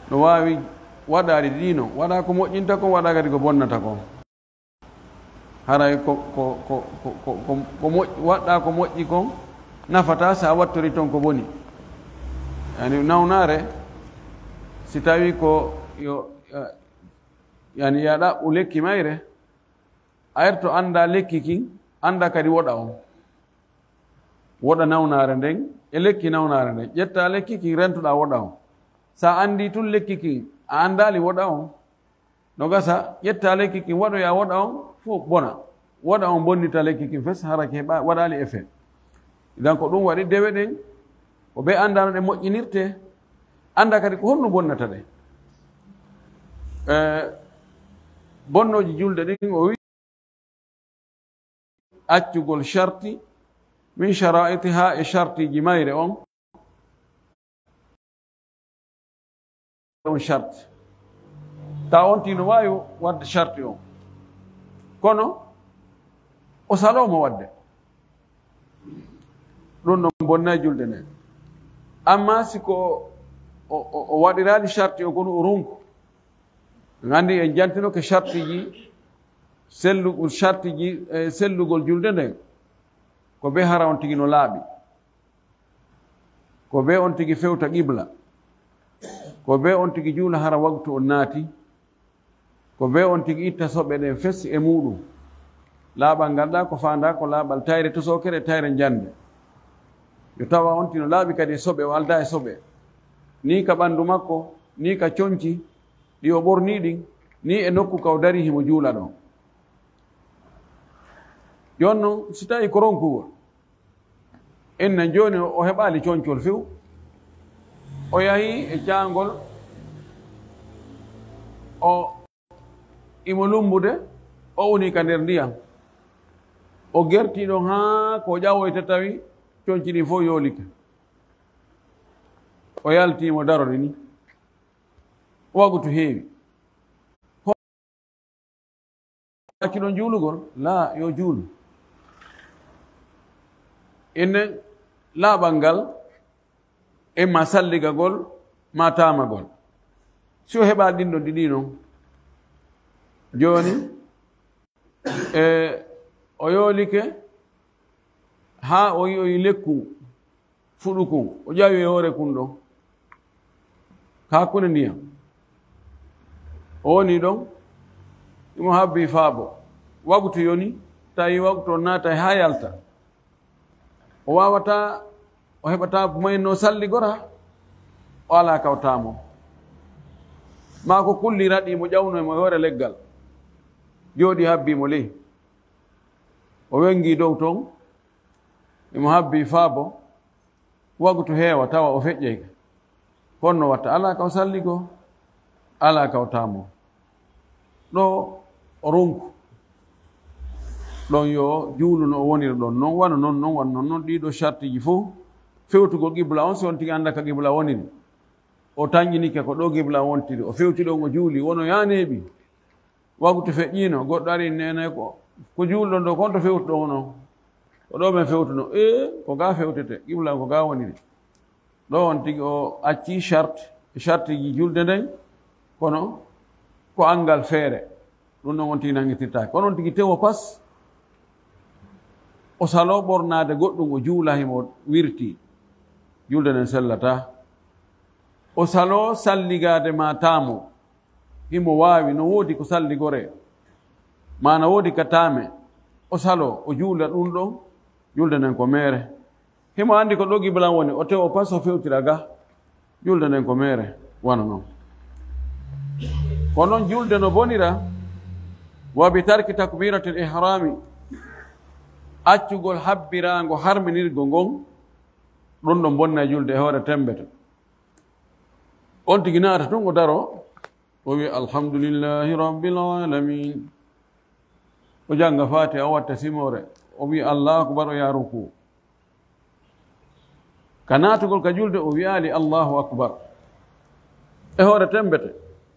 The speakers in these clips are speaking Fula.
no wawi waɗade ɗino waɗa ko moƴƴinta ko waɗa kadi ko bonnata ko haray waɗɗa ko moƴƴi kon nafata sa wattori toon ko boni yani nawnare si tawi ko yo yani ya ɗaɓɓu lekki mayre a erto anda lekki kin anda kadi woɗa on woɗa nawnare nden e lekki nawnare nden ƴetta lekki kin rentoɗa woɗa on sa andi tun lekki kin a andali woɗa on no gasa ƴetta lekki kin waɗoya woɗa on fof bona woɗa on bonnita lekki kin fes harake heɓa waɗali effet idan ko ɗum waɗi dewe ɗen ko ɓe andano ɗe moƴƴinirte anda kadi ko honno bonnata ɗe bonnoji julde ɗin o wi accugol sharti min sharaitiha e shartiji mayre on charte ta on tino wawi wadde sharti on kono o salomo wadde ɗum ɗon bonnay julde nden amma siko o waɗirani sharti o kono o runku gandi en jantino ke shartiji sellugol julde nden ko be hara on tigi no laaɓi ko be on tigi fewta qibla ko be on tigi juula hara waktu on naati ko be on tigi itta soɓe ɗen fes e muɗum laaɓal ngal ɗa ko fanda ko laaɓal tayre tosokere tayre jande yo tawa on tino laaɓi kadi e soɓe o alda e soɓe ni ka ɓanndu makko ni ka coñci ɗi o ɓorni ɗin ni e nokku ka o dari himo juula ɗon jon noon si tawi ko ronkugol ennen joni o heɓali coñcol few o yahi e caangol o imo lumbude o woni ka nder ndiyam o gerti ɗon ha ko ƴawoyta tawi coñci ɗi fof yoolike o yaltimo darode ni wagu to heewi accuɗon juulugol la yo juulu enne laaɓal ngal emma salligagol ma tamagol si o heɓa ɗinɗo ɗiɗi noon joni o yoolike ha o yi lekku fuɗu kun o ƴawi e hoore kun ɗon hakkunde ndiyam o woni ɗon imo habbi faabo wagtu yoni tawi wagtu on naata ha yalta o wawata o heɓata mayno salligora o ala kawtamo ma ko kulli raɗimo ƴawnoymo e hoore leggal jooɗi habbimo ley o wengi dow toon imo habbi faabo wagtu heewa tawa o feƴƴeyka honno watta ala kaw salligo ala kawtamo ɗo o ronku ɗon yo juuluno o wonira ɗon noon wano noon noon wanno noon ɗiɗo chartiji fof fewtugol qibla on si on tigi anda ka qibla woniri o tañƴinike ko ɗo qibla wontiri o fewti ɗon o juuli wono yaneeɓi wagtu feƴƴino goɗɗo ari nene ko juulɗon ɗo konto fewtuɗon noon ko ɗo ɓen fewtuno ko ga fewtete qibla ko ga woniri ɗo on tigi o acci charte ji julde nden kono ko angal feere ɗum ɗon on tigi nangitirtaki kono on tigi tewo pas o salo ɓornade goɗɗum o juula himo wirti julde nden sellata o salo salligade ma tamo himo wawi no woodi ko salligore mana woodi ka tame o salo o juula ɗum ɗon julde nden ko mere himo andi ko ɗo qibla woni o tewo pas o fewtira ga julde nden ko mere wana noon ko noon julde no bonira wa bi tarki takbiratil ihrami accugol habbirago harminirgo ngon ɗum ɗo bonna julde e hoore tembete on tigi naata tun o daro o wi alhamdulillahi rabbil alamin o janga fatiha o watta simore o wi allahu akbar o ya ruku ka naatugol ka julde o wiyali allahu akbar e hoore tembete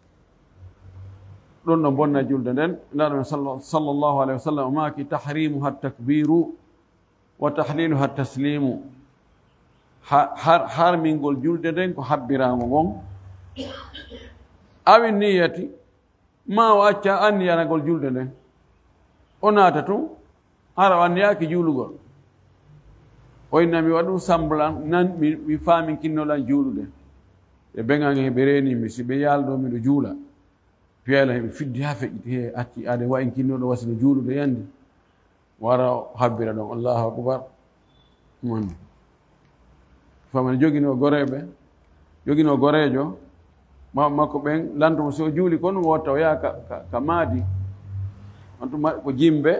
ɗum ɗo bonna julde nden ndaɗo sallllahu alayhi wa sallam o maaki tahrimuha takbiru wa tahliluha taslimu harmingol julde nden ko habbirago ngon awi niyati ma o acca anniyanagol julde nden o naata tun hara o anniyaki juulugol o inna mi waɗu semblant nan mi faamin kinnoɗan juulude ɓe beŋange ɓe renimi si ɓe yaalɗo miɗo juula fiyala heɓe fiddi ha feƴƴiti he acci ade wa en kinnoɗo wasino juulude yandi wara habbira ɗon allahu akbar mon famane jogino goreɓe jogino gorejo makko ɓen lantomo so juuli kono mo watta o yaha ka maadi on tuma ko jimɓe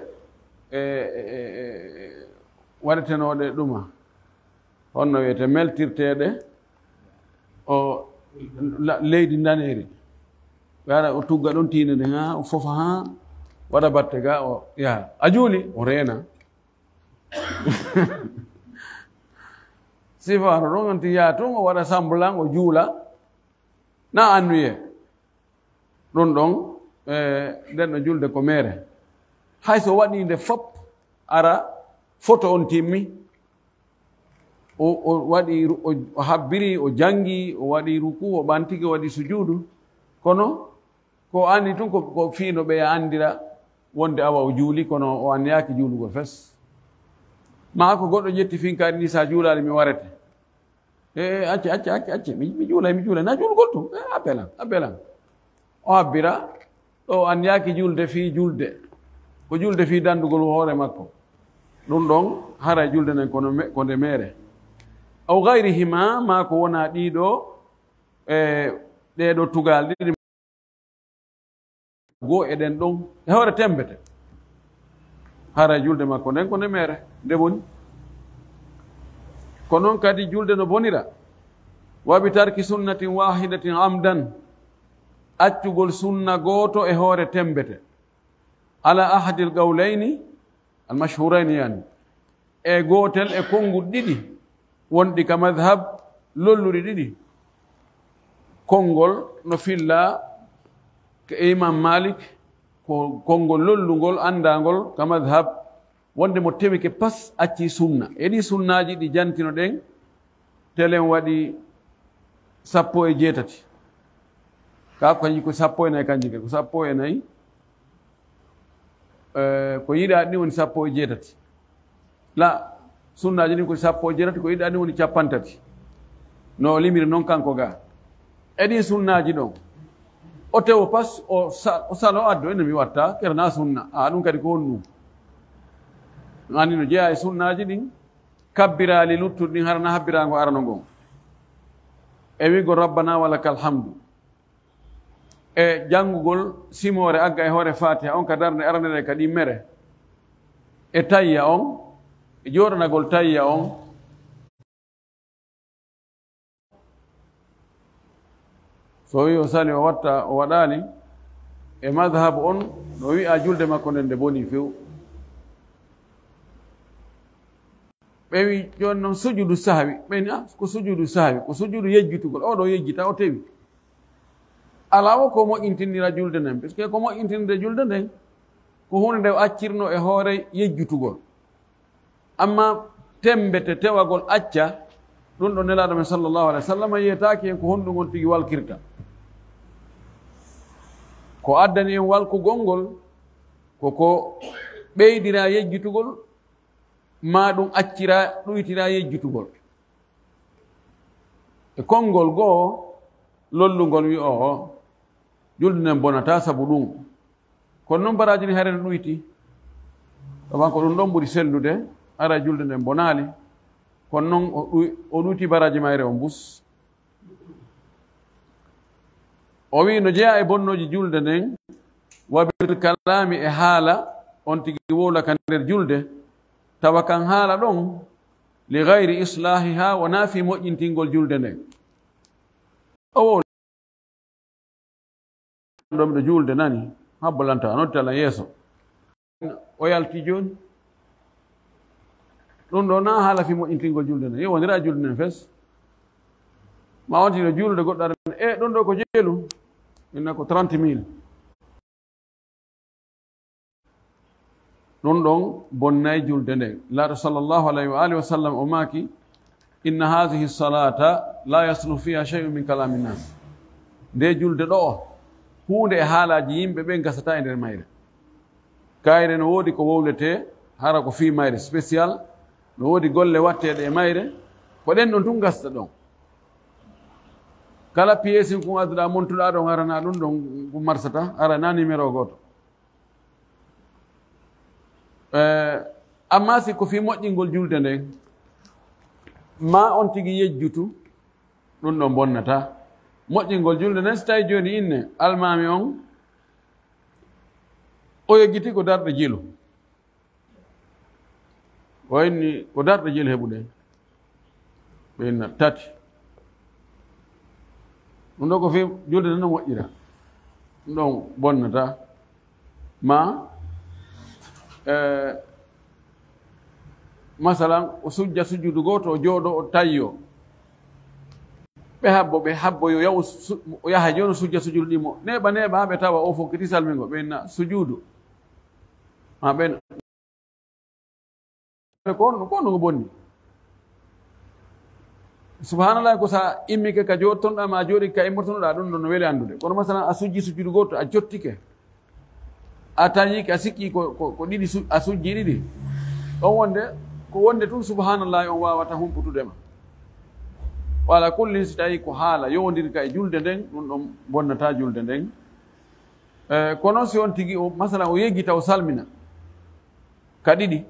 waɗetenoɗe ɗuma honno wiyete meltirteɗe o leydi daneri ɓe o tugga ɗon tiinde nde ha o fofa ha waɗa batte ga o yaha a juuli o reena sifano ɗon onti yaha tun o waɗa semblant o juula na annuye ɗum ɗon nden ɗo julde ko mere hayso waɗinde fop ara photo on timmi o waɗi o habbiri o jangi o waɗi ruku o ɓantigi o waɗi sujudu kono ko andi tun ko fiino ɓeya andira wonde awa o juuli kono o anniyaki juulugol fes ma ko goɗɗo ƴetti finkari ni sa juulali mi warete acce mi juulay na juulgol to a belan o habbira ɗo anniyaki julde fi julde ko julde fi dandugol hoore makko ɗum ɗon hara julde nen ko nde mere aw gayrihima ma ko wona ɗiɗo ɗeɗo tugal ɗiɗi goo eɗen ɗon e hoore tembete hara julde makko nden ko nde mere nde boni ko noon kadi julde no bonira wabi tarki sunnatin wahidatin amdan accugol sunna gooto e hoore tembete ala ahadil gawlayni almashhurayni yani e gootel e konngol ɗiɗi wonɗi ka madhab lolluri ɗiɗi konngol no filla ko imam malik ko konngol lollungol andangol ka madhab wonde mo tewike pas acci sunna eɗi sunnaji ɗi jantino ɗen telen waɗi 17 ka kañi ko 14 kanji ke ko 14 ko yiɗa ɗi woni 18 la sunnaji ɗin ko 17 ko yiɗa ɗi woni 30 no limiri noon kanko ga eɗi sunnaji ɗon o tewo pas o salo addo ene mi watta kerna sunna ɗum kadi ko honɗum andi no jeeya e sunnaji ɗin kabbirali luttuɗi ɗin harana habbirago arano ngon e wigo rabbana walakal hamdu e janngugol simore agga e hoore fatiha on ka darde aranere kadi mere e tayya on e joɗanagol tayya on so wi o sali o watta o waɗali e madhabu on no wi'a julde makko nden nde boni few ɓe wi joni noon sujudu sahwi ɓeni ko sujudu sahwi ko sujudu yejjutugol oɗo yejjita o tewi ala o ko moƴƴintinnira julde nden par ce que ko moƴƴintinirde julde nden ko hunde nde accirno e hoore yejjutugol amma tembete tewagol acca ɗum ɗo nelaɗo men sallllahu alih wa sallam yiyetaki en ko honɗugol tigi walkirta ko addani en walkugol ngol koko ɓeydira yejjutugol ma ɗum accira ɗuytira yejjutugol e konngol goo lollugol wi o julde nden bonata sabu ɗum kono noon baraji ɗi hare no ɗuyti ɗoman ko ɗum ɗon ɓuri sellude ara julde nden bonali kono noon o ɗuyti baraji mayre o mbus o wi no jeeya e bonnoji julde nden wabir kalami e haala on tigi wowlaka nder julde tawa kan haala ɗon li gayri islahiha wona fi moƴƴintingol julde nden o ɗo miɗo julde nani habbolanta noddi Allah yeeso o yalti joni ɗum ɗo na haala fi moƴƴintingol julde nden yo wondira julde nden fes ma wontino julde goɗɗo aɗa ɗum ɗo ko jeelu inna ko 30 000 ɗum ɗon bonnay julde nde laaɗo sallllahu alayhi wa alihi wa sallam o maaki inna hadihi salata la yaslu fiha chey'u min kalami nnas nde julde ɗo hunde e haalaji yimɓe ɓe gasata e nder mayre kayre no woodi ko wowlete hara ko fii mayre spécial no woodi golle watteɗe e mayre ko ɗen ɗon tun gasta ɗon kala piyeesi ko adduɗa montuɗa ɗon arana ɗum ɗon ko marsata arana numéro goto amma si ko fii moƴƴingol julde nden ma on tigi yejjutu ɗum ɗon bonnata moƴƴingol julde nden so tawi joni inne almami on o yeggiti ko darɗe jilu o inni ko darɗe jilu heɓuɗen ɓe inna tati ɗum ɗo ko fi julde nden no moƴƴira ɗum ɗon bonnata ma masalan o sujja sujjudu goto o jooɗo o tayyo ɓe habbo yo yaw o yaha joni sujja sujjudu ɗimo neɓa ha ɓe tawa o fokkiti salmingo ɓe inna sujudu ma ɓen ko on ngo bonni subhanallah ko sa immike ka jottonoɗa ma jooɗi ka immortonoɗa ɗum ɗon no weeli andude kono masalan a sujji sujjudu goto a jottike a tañike a sikki ko ɗiɗi a sujji ɗiɗi ɗon wonde ko wonde tun subhanallah on wawata humputudema wala kullin si tawi ko haala yowodiri ka e julde nden ɗum ɗon bonnata julde nden kono si on tigi masalan o yeggita o salmina ka ɗiɗi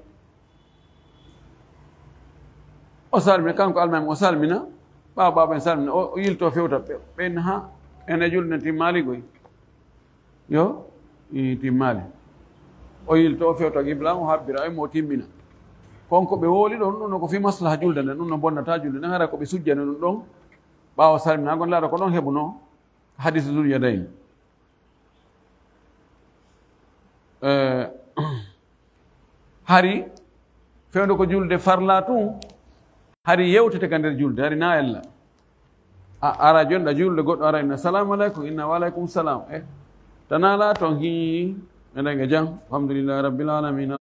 o salmina kanko almami o salmina ɓaɓa en salmina o yilto fewta ɓen ha ene julde nden timmali goy yo timmali o yilto o fewta qibla o habbira mo timmina konko ɓe wooli ɗon ɗum no ko fi maslaha julde nden ɗum no bonnata julde nden hara koɓe sujjane ɗum ɗon ɓawa salminagon laaɗa ko ɗon heɓuno hadis dul yadayn hari fewde ko julde farla tun hari yewtete ka nder julde hari na ella ara joni ɗa julde goɗɗo ara inna salamu aleykum inna wa aleykum salam tanala toon hi eɗen e jam alhamdulillahi rabbil alamina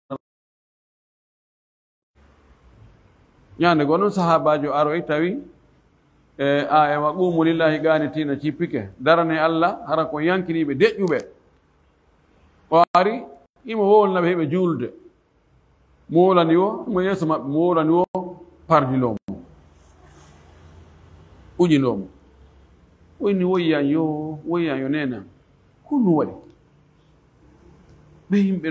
ñande goo noon sahabajo aroy tawi a ewa qumu lillahi ganitina cippike darane allah hara ko yankiniɓe deƴƴuɓe o ari imo wowlanaɓe heɓe julde mo wolani o mo yeeso maɓɓe mo wolani o pardilomo uƴinomo o inni woyyan yo nena ko nu waɗi ɓe yimɓe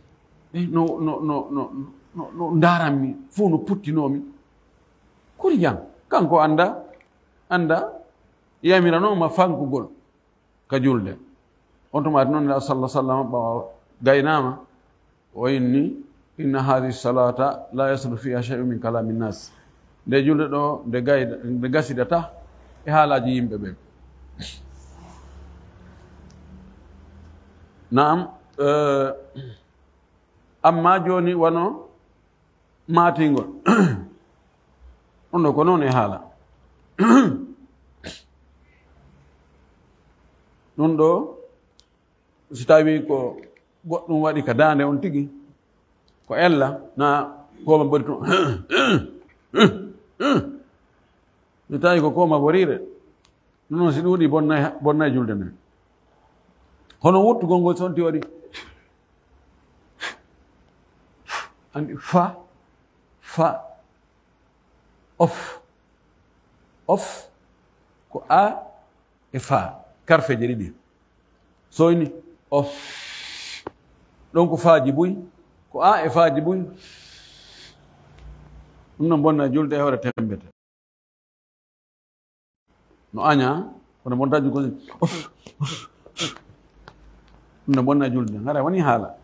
no daranmi fof no puttinomi kuri jam kanko anda yamiranoma fankugol ka julde on tumati noon nde sallah sallam ɓawa gaynama o inni inna hadihi salata la yaslu fiha shay'un min kalami nnas nde julde ɗo nde gasidata e haalaji yimɓe ɓen naam amma joni wano matingol on ɗo ko noon e haala ɗum ɗo si tawi ko goɗɗum waɗi ka dande on tigi ko ella na koma bori tun si tawi ko koma borire ɗum noon si ɗuuɗi bonnay julde nden hono wuttugol ngol sonti waɗi andi fa of ko a e fa karfeje ɗiɗi soyni of ɗon ko faaji buy ko a e faaji buy ɗum noon bonna julde e hoore tembete no aña kono bontaji ko ɗum no bonna julde hara woni haala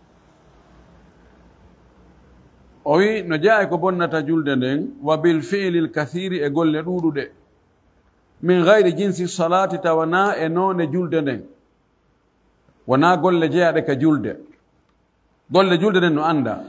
o wi no jaa ko bonnata julde nden wa bil fi'lil kathiri e golle ɗuuɗuɗe min gayri jinsi salati tawana e noone julde nden wona golle jeyaɗe ka julde golle julde nden no anda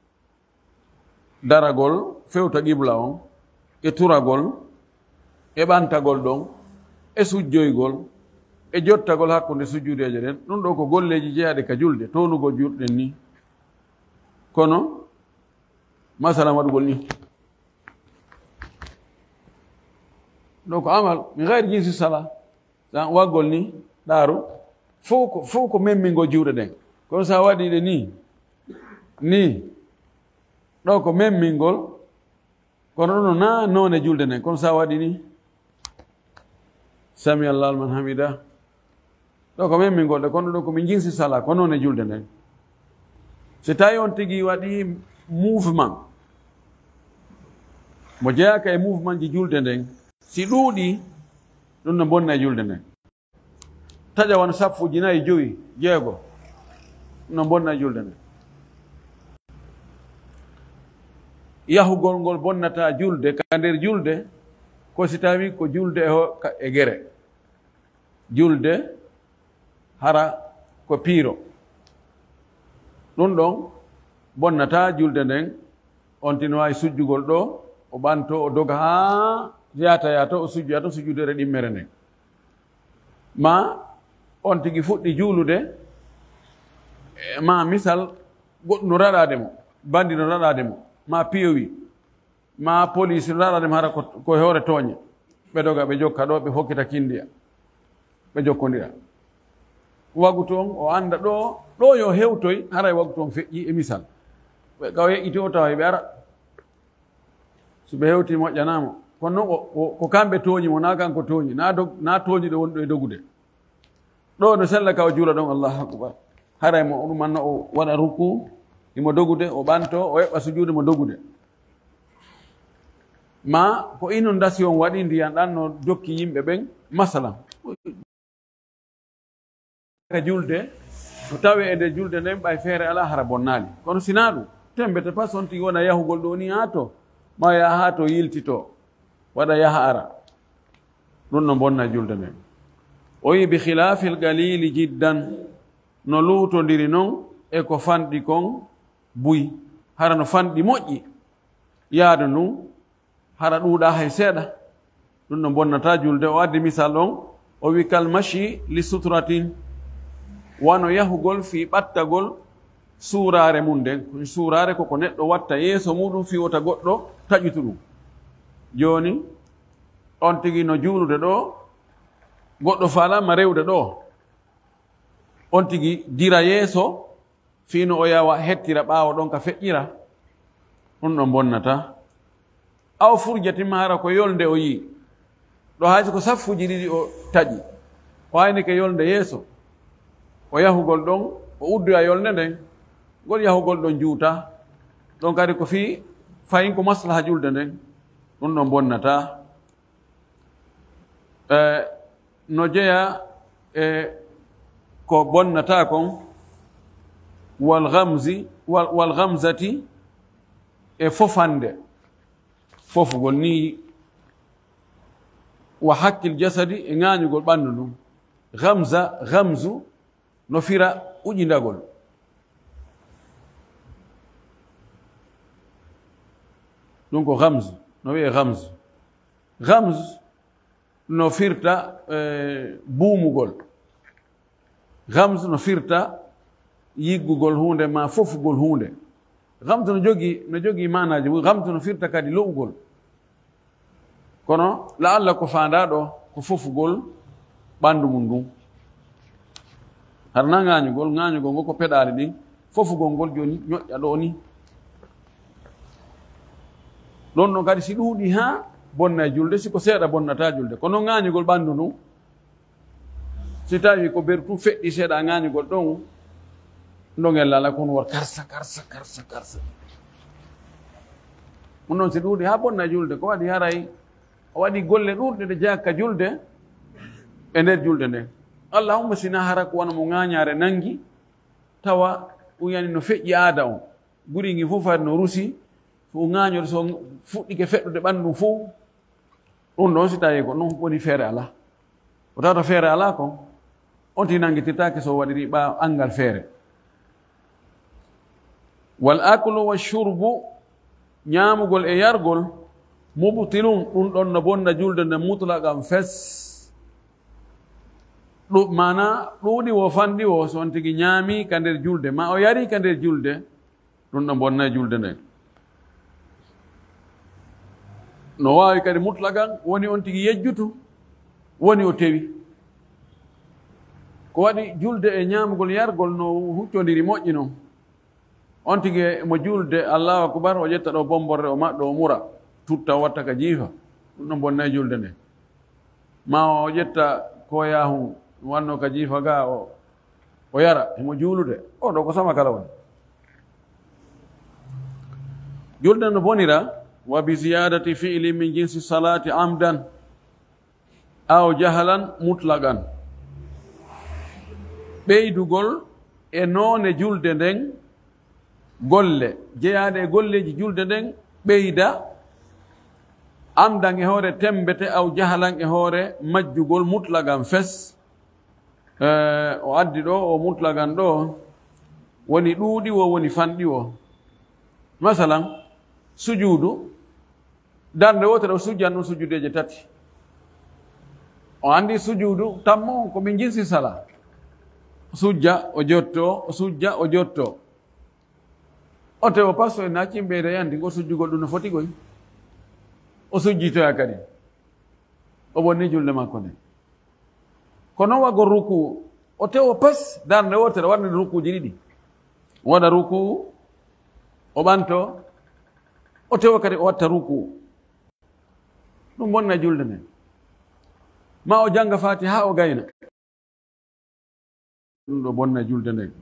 daragol fewta qibla on e turagol e ɓantagol ɗon e sujjoygol e jottagol hakkunde sujjudeje ɗen ɗum ɗo ko golleji jeyaɗe ka julde tonugol julɗen ni kono masalan waɗugol ni ɗo ko amal min gayri jinsi sala san waggol ni ɗaaru fof ko memmingo juuɗe ɗen kono sa waɗiɗe ni ɗo ko memmingol kono ɗo na none julde nden kono sa waɗi ni sami allah man hamida ɗo ko memmingol ɗe kono ɗo komi jinsi sala ko none julde nden so tawi on tigi waɗi mouvement mo jeyaka e mouvement ji julde nden si ɗuuɗi ɗum no bonna e julde nden taƴa won sappuji 4 5 6 no bonna e julde nden yahugol ngol bonnata julde ka nder julde ko si tawi ko julde e gere julde hara ko piiro ɗum ɗon bonnata julde nden on tino wawi sujjugol ɗo o ɓanto o doga ha yata o sujjoya to sujjudere ɗimmere nden ma on tigi fuɗɗi juulude ma misal goɗɗo no raɗade mo bandi no raɗade mo ma piyowi ma police no raɗade mo hara ko hoore tooñe ɓe doga ɓe jokka ɗo ɓe hokkita kindiya ɓe jokkodira wagu toon o anda ɗo yo hewtoy hara e wagu toon feƴƴi e misal ɓe kaw yeƴƴiti o tawa ɓe ara so ɓe hewti moƴƴanamo kono noon ko kamɓe tooñimo na kanko tooñi na tooñiɗo woni ɗo e dogude ɗo no sella ka o juula ɗon allahu akbar haray mo ɗumanno o waɗa ruku imo dogude o ɓanto o heɓɓa sujuude mo dogude ma ko inon dasi on waɗi ndiyan ɗan no jokki yimɓe ɓen masalan ka julde to tawi e nde julde nden ɓay feere ala hara bonnali kono sina ɗum tembete pas on tigi wona yahugol ɗo ni ha to ma yaha ha to yiltito waɗa yaha ara ɗum no bonna julde nden o wi bi khilafil galili jiddan no luutodiri noon e ko fanɗi kon buy hara no fanɗi moƴƴi yaadu ndun hara ɗuuɗa hay seeɗa ɗum no bonnata julde o addi misal ɗon o wi kal machi li sutratin wano yahugol fi ɓattagol suurare mum nden suurare koko neɗɗo watta yeeso muɗum fiwota goɗɗo taƴutu ɗum joni on tigi no juulude ɗo goɗɗo falama rewde ɗo on tigi dira yeeso fino o yawa hettira ɓaawo ɗon ka feƴƴira ɗum ɗo bonnata aw furjatima hara ko yolde o yii ɗo hayso ko saffuji ɗiɗi o taƴi o hayni ke yolde yeeso o yahugol ɗon o uddoya yolde nden ngol yahugol ɗon juuta ɗon kadi ko fii fayin ko maslaha julde nden ɗum ɗon bonnata no jeeya ko bonnata kon wal gamzati e fofande fofugol ni wa hakkil jasadi e ŋañugol ɓanndu ndum gamzu no fira uƴindagol ɗum ko gamzu no wiye gamzu no firta buumugol gamzu no firta yiggugol hunde ma fofugol hunde gamtu no jogi manaji gamtu no firta kadi lo'ugol kono la allah ko fandaɗo ko fofugol ɓandu mum ndun harna ŋañugol ngol ko peɗali ɗin fofugol ngol joni ñoƴƴa ɗo ni ɗon ɗon kadi si ɗuuɗi ha bonna e julde siko seeɗa bonnata julde kono ŋañugol ɓandu ndun si tawi ko bertu feƴƴi seeɗa ŋañugol ɗon ndogel ala kono war karsa ɗum noon si ɗuuɗi ha bonna julde ko waɗi haray o waɗi golle ɗuɗɗe ɗe jakka julde e nder julde nden allahumma sina hara ko wona mo ŋañare nangi tawa uyani no feƴƴi aada on guri ngi fof ari no rusi so ŋañode so fuɗɗike feɗɗude ɓanndu fof ɗum ɗon si tawi ko noon woni feere ala o tawata feere ala kon on ti nangitirtake so waɗiri ɓa angal feere wal aklu wa shurbu ñaamugol e yargol mubtilum ɗum ɗon no bonna julde nde mutlaqan fes mana ɗuuɗi wo fanɗi wo so on tigi ñaami ka nder julde ma o yari ka nder julde ɗum ɗo bonna e julde nden no waawi kadi mutlaqan woni on tigi yejjutu woni o tewi ko waɗi julde e ñaamugol yargol no huccondiri moƴƴi noon on tigi mo julde allahu akbar o ƴetta ɗo bomborde o maɗɗo o mura tutta o watta ka jiifa ɗum ɗon bonnayi julde nde ma o ƴetta ko yahu wanno ka jiifa ga o yara emo juulude o ɗo ko sama kala woni julde no bonira wa bi ziyadati fi'li min jinsi salati amdan aw jahalan mutlaqan ɓeydugol e noone julde nden golle jeyaade e golleji julde nden ɓeyda amdan e hoore tembete aw jahalan e hoore majjugol mutlaqan fes o addi ɗo o mutlaqan ɗo woni ɗuuɗi o woni fanɗi o masalan sujuudu darnde wotere o sujjan ɗum sujudeje tati o andi sujuudu tammo ko min jinsi sala sujja o jotto o sujja o jotto o tewo pasto en accim ɓeyda yandi ngo sujjugol ɗum no foti goy o sujjitoya kadi o bonni julde makko nde ko noon waggo ruku o tewo pas darnde wotere waɗnede rukuji ɗiɗi waɗa ruku o ɓanto o tewo kadi o watta ruku ɗum bonna julde nden ma o janga fati ha o gayna ɗum ɗo bonna julde nden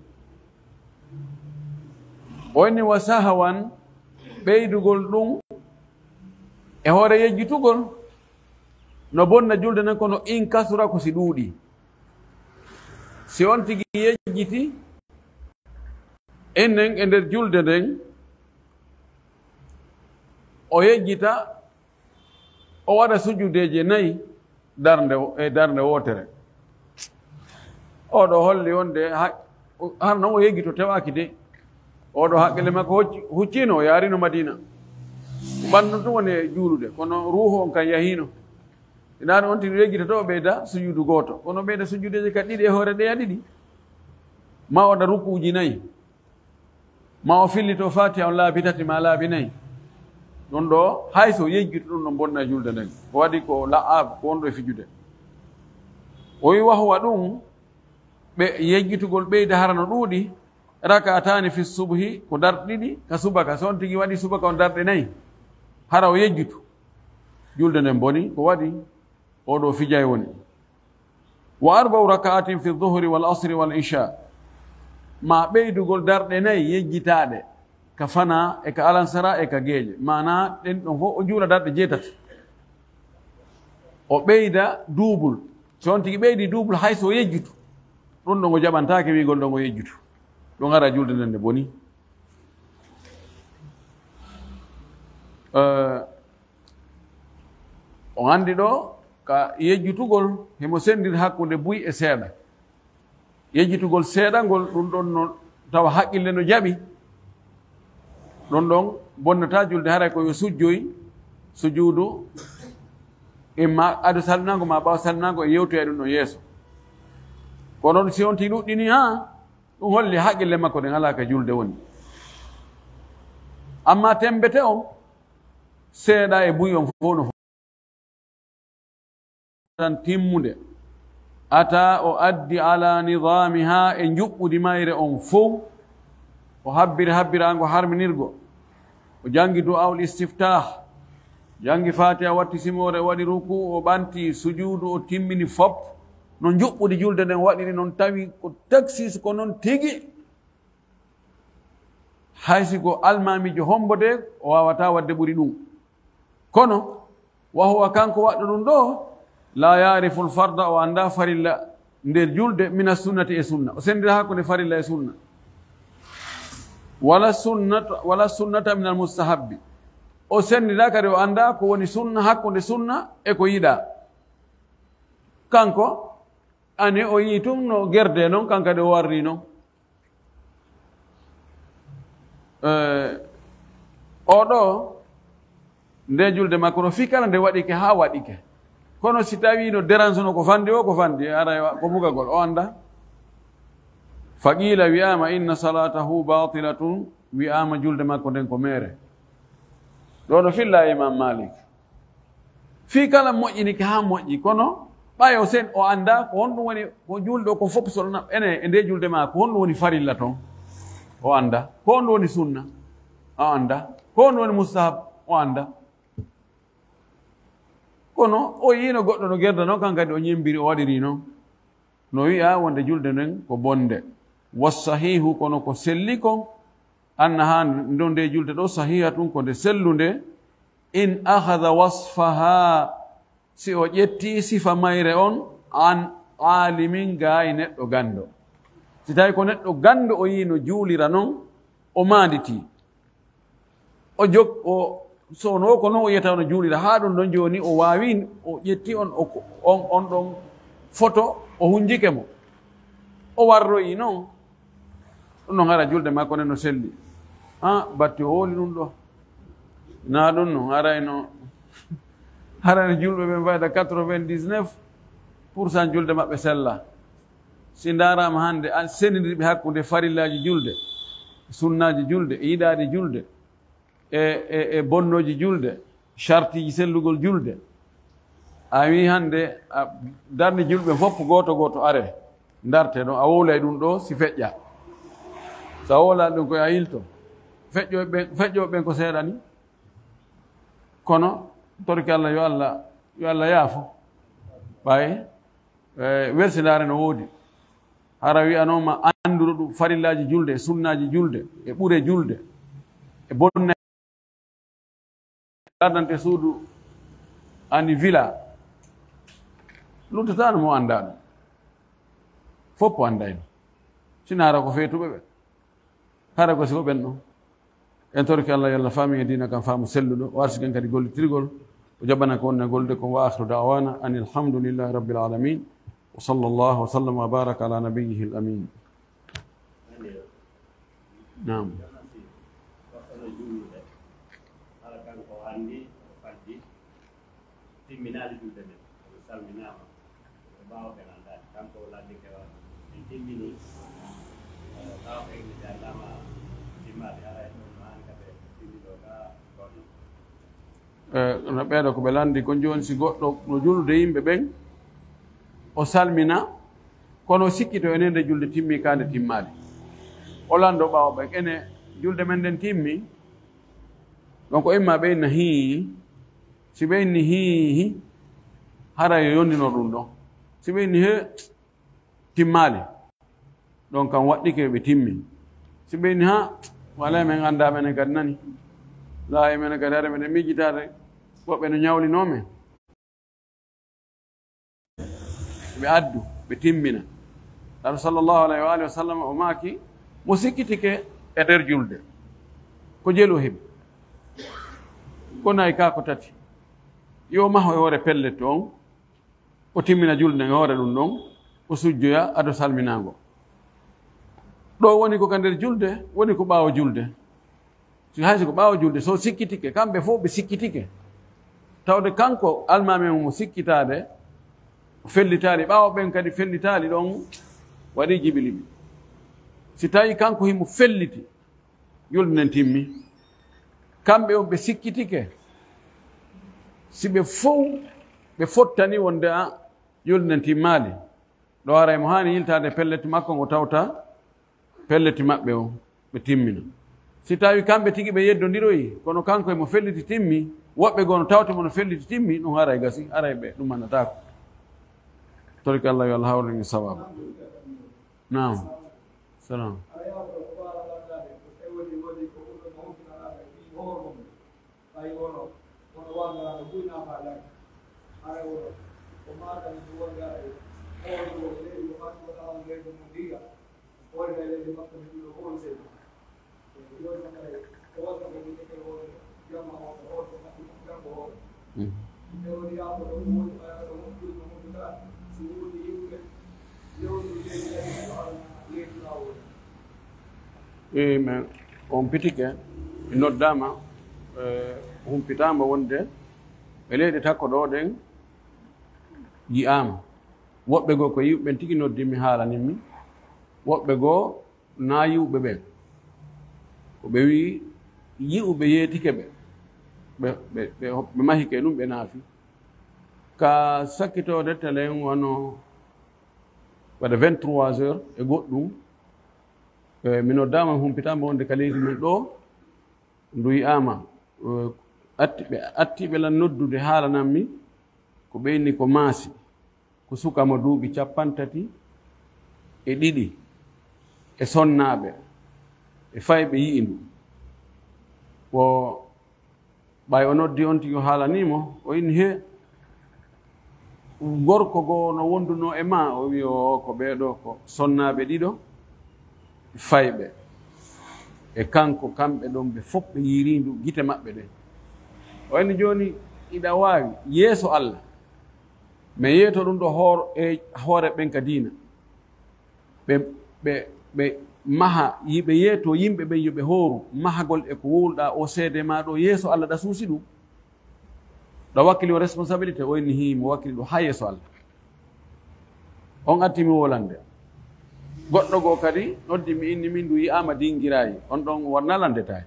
o inni wa sahawan ɓeydugol ɗum e hoore yejjitugol no bonna julde nden kono in kasura ko si ɗuuɗi si on tigi yejjiti ennen e nder julde nden o yejjita o waɗa sujudeje nayi darnde wotere oɗo holli wonde har noon o yejjito tewaki de oɗo haqqille makko huccino o yaarino madina ɓandu ɗum woni e juulude kono ruuhu on kan yahino inaani on tigi yejjita to o ɓeyda sujudu gooto kono ɓeyda sujudeje kadi ɗiɗi e hoore ɗeya ɗiɗi ma waɗa rukuuji nayi ma o fillito fatiha on laabi tati ma laabi nayi ɗum ɗo hay so yejjito ɗum no bonna julde nden o waɗi ko la'ab ko wonɗo e fijude o wi wahwa ɗum ɓe yejjitugol ɓeyda harano ɗuuɗi rakatani fi subhi ko darɗiɗi ka subaka so on tigi waɗi subaka on darɗe nayi hara o yejjitu julde nden boni ko waɗi oɗo fijay woni wa arbau rakaatin fi dhuhri wal asri wal isha ma ɓeydugol darɗe nayi yejjitaɗe ka fana e ka alansara e ka geeƴe mana ɗen ɗon fof o juula darɗe jeetati o ɓeyda duubul so on tigi ɓeydi duubul hay so yejjitu ɗum ɗon o jaɓantake wigol ɗon o yejjitu ɗum ara julde nden nde boni o andi ɗo ka yejjitugol hemo senndiri hakkunde buy e seeɗa yejjitugol seeɗangol ɗum ɗon no tawa haqqille no jaɓi ɗon ɗon bonnata julde haray ko yo sujjoy sujuudu imma adu salminago ma ɓawa salminago e yewtoya ɗum ɗo yeeso kono ɗon si on ti ɗuɗɗini ha ɗum holli haqqille makko ɗen ala ka julde woni amma tembete on seeɗa e buy on fof no tan timmude ata o addi ala nidamiha e juɓɓudi mayre on fof o habbirango harminirgo o jangi du'aul istiftah jangi fatiha watti simore o waɗi ruku o ɓanti sujudu o timmini fop no juɓɓudi julde nden waɗiri noon tawi ko taxis ko noon tigi haysi ko almamijo hombode o wawata wadde ɓuri ɗum kono wahuwa kanko waɗɗo ɗum ɗo la yarifu lfarda o anda farilla nder julde mina sunnati e sunna o sendira hakkude farilla e sunna wala sunnata min almustahabbi o sendira kadi o anda ko woni sunna hakkude sunna e ko yiɗa kanko ani o yii tum no gerde noon kankadi o warri noon oɗo nde julde makko no fikala nde waɗike ha waɗike kono si tawi no dérange no ko fandi o ko fandi ara ko mugagol o anda faqila wiyama inna salatahu batilatun wiyama julde makko nden ko mere ɗo no filla imam malik fi kala moƴƴinike ha moƴƴi kono ɓayo sen o anda ko honɗum woni ko julɗo ko fof solna ene e nde julde ma ko honɗum woni farilla toon o anda ko honɗum woni sunna o anda ko honɗum woni mustahab o anda kono o yino goɗɗo no gerda noon kan kadi o ñimbiri o waɗiri noon no wiya wonde julde nden ko bonde wassahihu kono ko selli kon anna ha ndo nde julde ɗo sahiha tun ko nde sellunde in ahada wasfaha si o ƴetti sifa mayre on an alimin gayi neɗɗo gando si tawi ko neɗɗo gando o yino juulira noon o manditi o jog o sono ko noon o yiyata no juulira ha ɗum ɗon joni o wawi o ƴetti on ɗon photo o hunjike mo o warroyi noon ɗum noon hara julde makko nden no selli batti o hooli ɗum ɗo na ɗum noon harano julɓe ɓe mbayda 99% julde maɓɓe sella si darama hande sendidirɓe hakkude farillaji julde sunnaji julde e yiɗaɗi julde e bonnoji julde chartiji sellugol julde a wi hande darde julɓe fof goto goto are darte ɗon a wowlay ɗum ɗo si feƴƴa so a wowlaɗi ɗum koye a yilto feƴƴoɓe ɓen ko seeɗani kono torki Allah yo Allah yaafo ɓaye wersidare no woodi hara wiyanoma anduro ɗum farillaji julde e sunnaji julde e ɓuure julde e bonne ardante suudu ani villa luttotano mo anda ɗum foppo andayno sina hara ko feetuɓe ɓe hara ko siko ɓen ɗon en torki Allah yo Allah faami e dina kam faamu selluɗo o arsiken kadi gollitirgol o jaɓana ko wonne golde ko wa akhiru da'wana an alhamdulillahi rabbil alamin wa sallallahu wa sallam wa baraka ala nabiyyihi al amin nam timminali julde men salminama bawɓe nandani kanko ladde kewa en timmini bawɓe ene jallama timmade ara e ɗon no hani kadi timmiɗo ga goɗɗo no ɓeeɗo ko ɓe landi ko joni si goɗɗo no julde yimɓe ɓen o salmina kono sikkito enende julde timmi kande timmali o lando ɓawo ɓen ene julde men nden timmi donc o imma ɓe inna hii si ɓe inni hii hara yo yondino ɗum ɗon si ɓe inni he timmali ɗon kam waɗɗike ɓe timmi si ɓe inni ha wala men anda menen kadi nani laayi menen kadi hara menen mijitade woɓɓe no ñawlinomen ɓe addu ɓe timmina ɗaɗo sallllahu alayhi wa alihi wa sallam o maaki mo sikkitike e nder julde ko jelu heɓi ko nayi ka ko tati yo maho e hoore pellet on o timmina julde e hoore ɗum ɗon o sujjoya ado salminago ɗo woni ko ka nder julde woni ko ɓaawo julde si haysi ko ɓaawo julde so sikkitike kamɓe fof ɓe sikkitike tawde kanko almami mo sikkitade fellitali ɓaawo ɓen kadi fellitali ɗon waɗi jibiliɓi si tawi kanko himo felliti julde nden timmi kamɓe on ɓe sikkitike si ɓe fof ɓe fottani wonde a julde nden timmali ɗo ara mo hani yiltade pelleti makko ngo tawta pelleti maɓɓe o ɓe timmina si tawi kamɓe tigi ɓe yeddodiroyi kono kanko emo felliti timmi woɓɓe goo no tawtemo no felliti timmi ɗum haray gasi aray ɓe ɗumannatako torki Allah yo Allah hawrani sawabu nam salam men on pitike noddama humpitama wonde e leyɗe takko ɗo ɗen yiyama woɓɓe goo ko yiwɓe ɓen tigi noddimi haalaninmi woɓɓe goo na yiwɓe ɓen ko ɓe wi yi'uɓe yeetike ɓe ɓe mahike ɗum ɓe naafi ka sakkitode telen wono waɗa 23 heures e goɗɗum mi noddama humpitama wonde ka leydi men ɗo ndu wiyama attiɓe lan noddude haalanammi ko ɓeyni ko maasi ko sukama duuɓi 32 e sonnaɓe e fayɓe yii ndu wo ɓay o noddi on tigi o haalanimo o inni he gorko goo no wonduno e ma o wi o ko ɓeeɗo ko sonnaɓe ɗiɗo fayɓe e kanko kamɓe ɗon ɓe fof ɓe yirindu gite maɓɓe ɗen o inni joni iɗa wawi yeeso Allah mi yeeto ɗum ɗo hoore ɓen ka diina ɓe maha ɓe yeeto yimɓe ɓen yoɓe hooru mahagol e ko wowluɗa o seede ma ɗo yeeso Allah ɗa suusi ɗum ɗo wakkili o responsabilité o inni hi mo wakkili ɗo ha yeeso Allah on attimi wolande goɗɗo goo kadi noddi mi inni min ndu yiyama dingirayi on ɗon warnalandetayi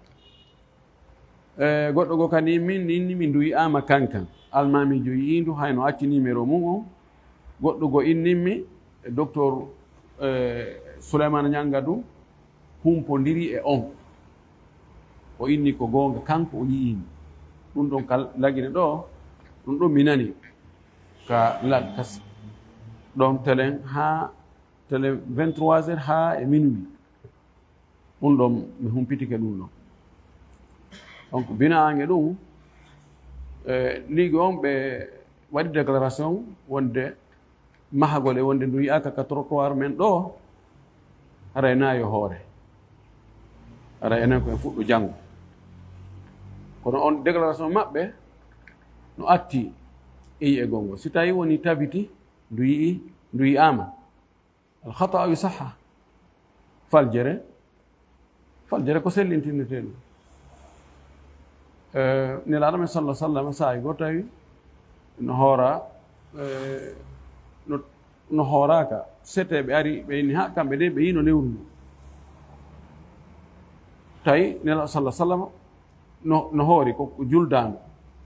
goɗɗo goo kadi min inni min ndu yiyama kankan almamijo yiyindu hayno acci numéro mum o goɗɗo goo innimmi docteur Souleymane Ñangadou humpodiri e on o inni ko gonga kanko o yiyimi ɗum ɗon ka lagine ɗo ɗum ɗo mi nani ka kas ɗon telen ha tele 23 heures ha e minuit ɗum ɗon mi humpitike ɗum ɗon donc binaange ɗum ligue on ɓe waɗi déclaration wonde mahagol e wonde ndu yiyaka ka trottoir men ɗo ara e nayo hoore ara enen ko en fuɗɗo janngo kono on déclaration maɓɓe no atti e yi'e gongo si tawi woni tabiti ndu yiyama alkhata yusaha faljere ko sellintinete ɗum nelaɗo men sallah sallam saayi go tawi no hoora no hooraka seteɓe ari ɓe inni ha kamɓe de ɓe yino lewru ndu tawi nelaɗo sallah sallam no hoori ko juldano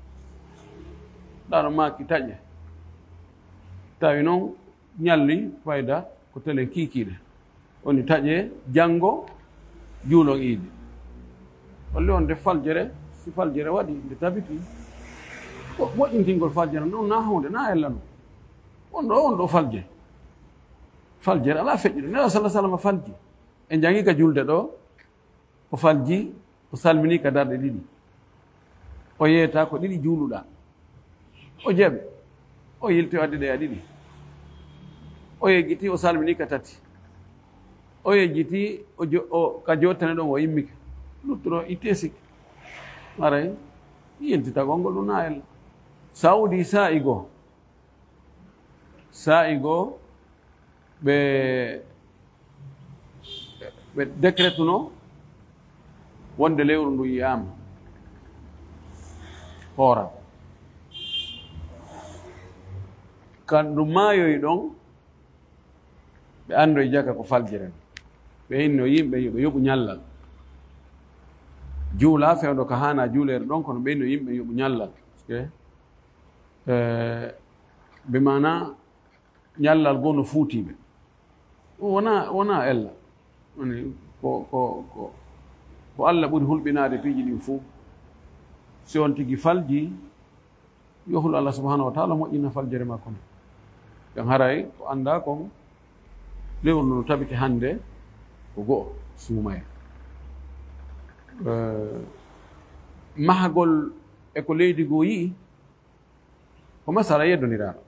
ɗaɗo maki taƴe tawi noon ñalli fayda ko tele kikiɗe woni taƴe janngo juulon iidi holli on de faljere si faljere waɗi nde tabiti moƴƴintingol faljere noon na hunde na ella no on ɗo faljere ala feƴƴude nela sallah sallam falji e jangi ka julde ɗo o falji o salmini ka darɗe ɗiɗi o yeeta ko ɗiɗi juuluɗa o jeɓe o yilti o addi ɗe a ɗiɗi o yejjiti o salmini ka tati o yejjiti ka jottane ɗon o yimmike luttuɗo itte sike aray yiltita gongol ɗum na ella sawdi sa'i goo ɓe décrète no wonde lewru ndu yiyama hoora kanɗu maayoyi ɗon ɓe anndo e jaka ko faljiren ɓe inno yimɓe yoɓe yoɓu ñallal juula fewɗo ko hana juulere ɗon kono ɓe inno yimɓe yoɓu ñallal ɓe mana ñallal goo no fuutiɓe wona ella woni ko Allah ɓuri hulɓinade piiji ɗin fuu si on tigi falji yohul Allah subhanahu wa taala moƴƴina faljere makko nde ɓen haray ko anda kon lewru no tabiti hannde ko go'o suumaya mahagol e ko leydi goo yii ko masala yeddoniraɗo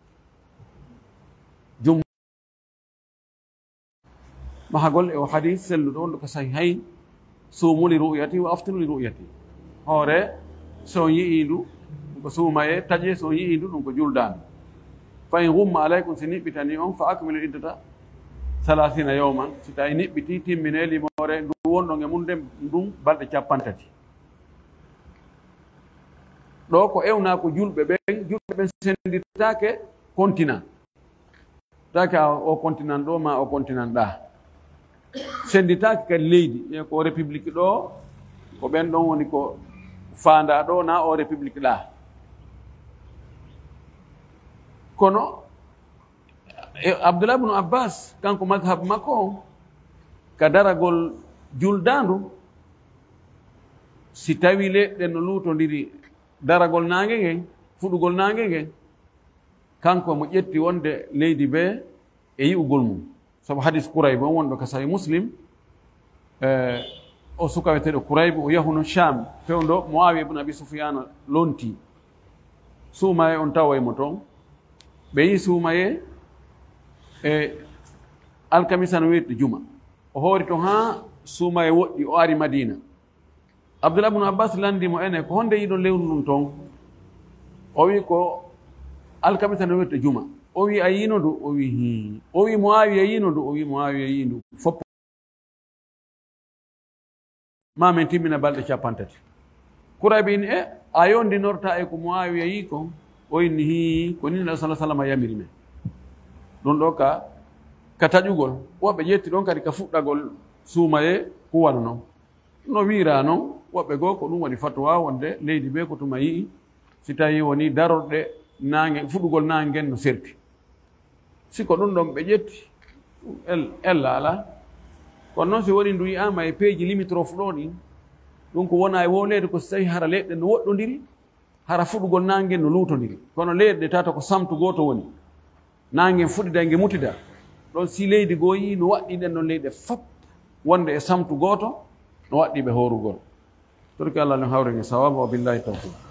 mahagol e o hadis selluɗo wonɗo ko sahihayn suumu li ru'yati wa aftiru li ru'yati hoore so yi'indu ɗum ko suumaye taƴe so yi'indu ɗum ko juldanu fa in gumma alaykum si niɓɓitani on fa akmilu iddata 30 yawman si tawi niɓɓiti timmine limore ndu wonɗon e mum nde ɗum balɗe 50 ɗo ko ewna ko julɓe ɓen senditake continent take o continent ɗo ma o continent ɗa senditaki kadi leydi e ko république ɗo ko ɓen ɗon woni ko fanda ɗo na o république ɗa kono Abdullah ibn Abbas kanko madhab makko ka daragol juldandu si tawi leɗɗe no luutodiri daragol nange ngen fuɗugol nange ngen kanko mo ƴetti wonde leydi be e yi'ugol mum sabu hadis Kurayb on wonɗo ka Sahih Muslim o suka weteɗo Kurayb o yahuno Sham fewndo Muawiya ibn Abi Sufyan lonti suumaye on tawoymo toon ɓe yi suumaye e alkamisa no wiyete juma o hoori to ha suumaye woɗɗi o ari Madina Abdullah ibn Abbas landimo ene ko honde yiɗon lewnu ɗum toon o wi ko alkamisa no wiyete juma o wi a yino ndu o wi hi o wi Muawiya yino ndu o wi Muawiya yi ndu foppo ma min timmina balɗe capantati Kuraybi ni a yondinorta e ko Muawiya yi ko o inni hi ko ni Nabi sallallahu alaihi wasallam yamiri men ɗum ɗo ka taƴugol woɓɓe ƴetti ɗon kadi ka fuɗɗagol suumaye kuwana noon no wiira noon woɓɓe goo ko ɗum woni fatwa wonde leydi be ko tuma yii si tawi woni darorɗe nange fuɗugol nange ngen no serti siko ɗum ɗon ɓe ƴetti ella ala kono noon si woni ndu yiyama e peeji limitrofe ɗo ɗin ɗum ko wona e wolede ko so tawi hara leɗɗe no woɗɗodiri hara fuɗugol nange no luutodiri kono leyɗe tata ko samtu goto woni nange fuɗida nge mutida ɗon si leydi goo yi no waɗɗiɗen noon leyɗe fop wonde e samtu goto no waɗɗiɓe horugol torki Allah no hawrenge sawaba wa billahi tawfiq